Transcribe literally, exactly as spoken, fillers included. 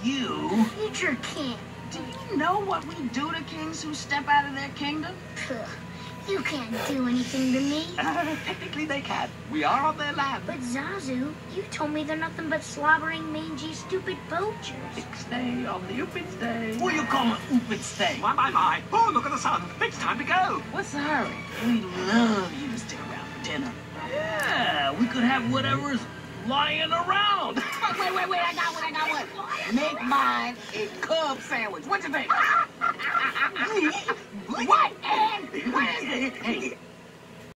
You? Future king. Do you know what we do to kings who step out of their kingdom? Puh. You can't do anything to me. Uh, technically they can. We are on their land. But Zazu, you told me they're nothing but slobbering, mangy, stupid poachers. Ixnay on the Oopits Day. What do you call an Oopits Day? My, my, my. Oh, look at the sun. It's time to go. What's the hurry? We love you to stick around for dinner. Yeah, we could have whatever's lying around. Wait, wait, wait, wait, I got one, I got one. Make mine a Cub sandwich. What you think? What? And what is it? Hey,